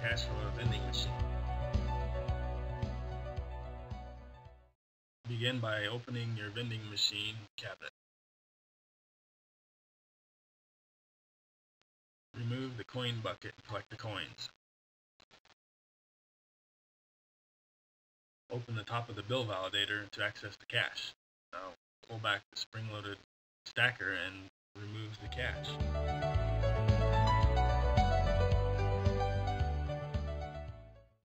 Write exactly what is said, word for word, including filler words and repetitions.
cash from a vending machine. Begin by opening your vending machine cabinet. Remove the coin bucket and collect the coins. Open the top of the bill validator to access the cash. Now pull back the spring-loaded stacker and remove the cash.